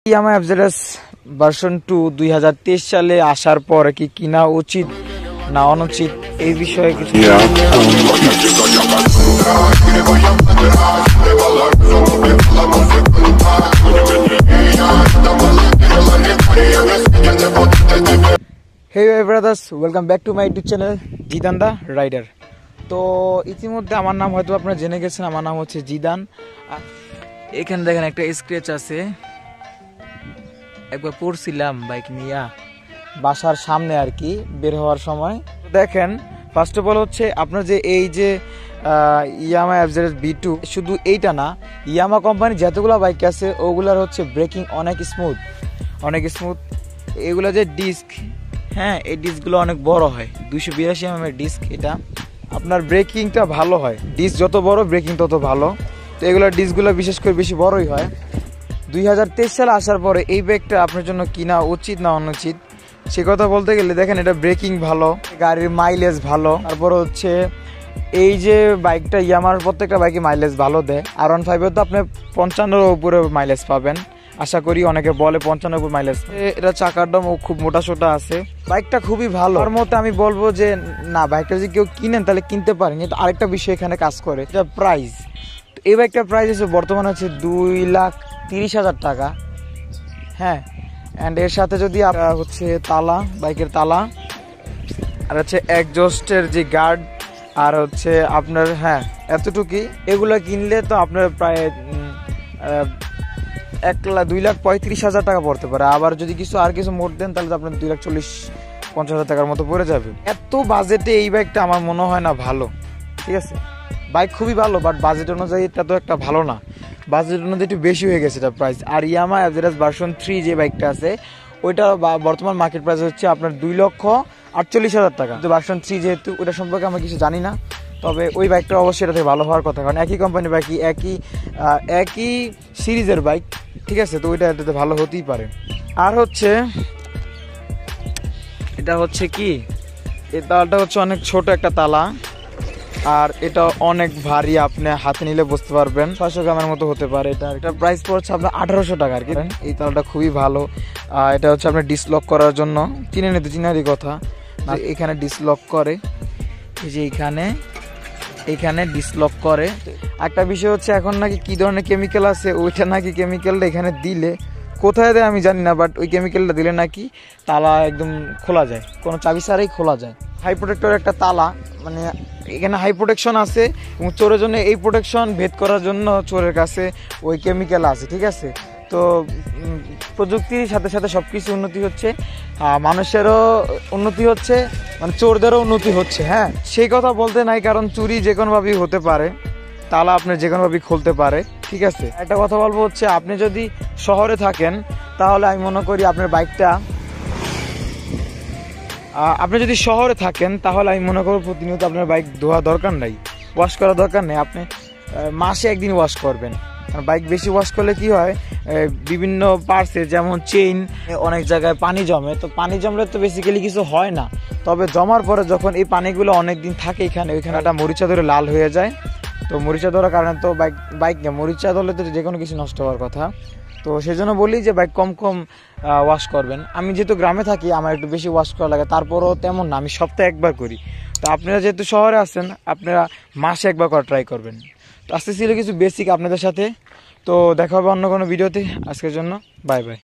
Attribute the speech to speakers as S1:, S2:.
S1: Yamaha FZS version 2 2023 সালে আসার পর কি কিনা উচিত না অনুচিত এই বিষয়ে কিছু Hey brothers, welcome back to my YouTube channel Zidane the Rider. তো ইতিমধ্যে আমার নাম হয়তো আপনারা জেনে গেছেন, আমার নাম হচ্ছে জিদান। এখানে দেখেন একটা স্ক্র্যাচ আছে, একবার পড়ছিলাম বাইক নিয়ে বাসার সামনে আর কি বের হওয়ার সময়। দেখেন ফার্স্ট অফ অল হচ্ছে আপনার যে এই যে ইয়ামাহা এফজেডএস V2 শুধু এইটা না, ইয়ামাহা কোম্পানি যতগুলো বাইক আছে ওগুলার হচ্ছে ব্রেকিং অনেক স্মুথ। এগুলা যে ডিস্ক, হ্যাঁ এই ডিস্কগুলো অনেক বড় হয়, 282 mm এর ডিস্ক। এটা আপনার ব্রেকিংটা ভালো হয়, ডিস্ক যত বড় ব্রেকিং তত ভালো। তো এগুলোর ডিস্কগুলো বিশেষ করে বেশি বড়ই হয়। 2023 সালে আসার পরে এই বাইকটা আপনার জন্য কিনা উচিত না অনুচিত সে কথা বলতে গেলে দেখেন এটা ব্রেকিং ভালো, গাড়ির মাইলেজ ভালো, তারপর হচ্ছে এই যে বাইকটা ইয়ামাহার প্রত্যেকটা বাইকে মাইলেজ ভালো দেয়। R15 তো আপনি 55 উপরে মাইলেজ পাবেন আশা করি, অনেকে বলে 55 উপর মাইলেজ। এটা চাকার দাম খুব মোটা সোটা আছে, বাইকটা খুবই ভালো। তার মধ্যে আমি বলবো যে না, বাইকটা যদি কেউ কিনেন তাহলে কিনতে পারেন, কিন্তু আরেকটা বিষয় এখানে কাজ করে, এটা প্রাইস। এই বাইকটার প্রাইস হচ্ছে বর্তমানে হচ্ছে 2,30,000 টাকা। হ্যাঁ, অ্যান্ড এর সাথে যদি হচ্ছে তালা, বাইকের তালা, আর হচ্ছে একজস্টের যে গার্ড, আর হচ্ছে আপনার হ্যাঁ এতটুকুই। এগুলো কিনলে তো আপনার প্রায় 2,35,000 টাকা পড়তে পারে। আবার যদি আর কিছু মোট দেন তাহলে তো আপনার 2,40,000-50,000 টাকার মতো পড়ে যাবে। এত বাজেটে এই বাইকটা আমার মনে হয় না ভালো। ঠিক আছে, বাইক খুবই ভালো, বাট বাজেট অনুযায়ী এটা তো একটা ভালো না, বাজেট অনুযায়ী একটু বেশি হয়ে গেছে এটা প্রাইস। আর ইয়ামাহা এফজেডএস ভার্সন 3 যে বাইকটা আছে ওইটা বর্তমান মার্কেট প্রাইস হচ্ছে আপনার 2,48,000 টাকা। তো ভার্সন 3 যেহেতু ওইটা সম্পর্কে আমরা কিছু জানি না, তবে ওই বাইকটা অবশ্যই এটা থেকে ভালো হওয়ার কথা, কারণ একই কোম্পানির বাইক, একই সিরিজের বাইক। ঠিক আছে, তো ওইটা এটাতে ভালো হতেই পারে। আর হচ্ছে এটা হচ্ছে কি, এই তালাটা হচ্ছে অনেক ছোট একটা তালা, আর এটা অনেক ভারী, আপনি হাতে নিলে বুঝতে পারবেন 600 গ্রামের মতো হতে পারে। এটা প্রাইস পড়ছে আপনার 1,800 টাকা আর কি। এই তালাটা খুবই ভালো। এটা হচ্ছে আপনার ডিসলক করার জন্য, চিনারই কথা, এখানে ডিসলক করে, এই যে এখানে ডিসলক করে। একটা বিষয় হচ্ছে এখন নাকি কি ধরনের কেমিক্যাল আছে, ওইটা নাকি কেমিক্যালটা এখানে দিলে কোথায় দেয় আমি জানি না, বাট ওই কেমিক্যালটা দিলে নাকি তালা একদম খোলা যায়, কোনো চাবি ছাড়াই খোলা যায়। হাই প্রোটেক্টর একটা তালা, মানে এখানে হাই প্রোটেকশন আছে এবং চোরের জন্য এই প্রোটেকশন ভেদ করার জন্য চোরের কাছে ওই কেমিক্যাল আছে। ঠিক আছে, তো প্রযুক্তির সাথে সাথে সব কিছু উন্নতি হচ্ছে, মানুষেরও উন্নতি হচ্ছে, মানে চোরদেরও উন্নতি হচ্ছে। হ্যাঁ, সেই কথা বলতে নাই, কারণ চুরি যে কোনোভাবেই হতে পারে, তালা আপনি যে কোনোভাবেই খুলতে পারে। ঠিক আছে, একটা কথা বলবো হচ্ছে আপনি যদি শহরে থাকেন তাহলে আমি মনে করি আপনার বাইকটা, আপনি যদি শহরে থাকেন তাহলে আমি মনে করব প্রতিনিয়ত আপনার বাইক ধোয়া দরকার নাই, ওয়াশ করা দরকার নেই। আপনি মাসে একদিন ওয়াশ করবেন, কারণ বাইক বেশি ওয়াশ করলে কি হয়, বিভিন্ন পার্টসে যেমন চেইন অনেক জায়গায় পানি জমে, তো পানি জমলে তো বেসিক্যালি কিছু হয় না, তবে জমার পরে যখন এই পানিগুলো অনেক দিন থাকে ওইখানে একটা মরিচা ধরে লাল হয়ে যায়। তো মরিচা ধরার কারণে তো বাইক মরিচা ধরলে তো যে কোনো কিছু নষ্ট হওয়ার কথা। তো সেই জন্য বলি যে বাইক কম ওয়াশ করবেন। আমি যেহেতু গ্রামে থাকি আমার একটু বেশি ওয়াশ করা লাগে, তারপরও তেমন না, আমি সপ্তাহে একবার করি। তো আপনারা যেহেতু শহরে আছেন আপনারা মাসে একবার করা ট্রাই করবেন। তো আজকে ছিল কিছু বেসিক আপনাদের সাথে, তো দেখা হবে অন্য কোনো ভিডিওতে। আজকের জন্য বাই বাই।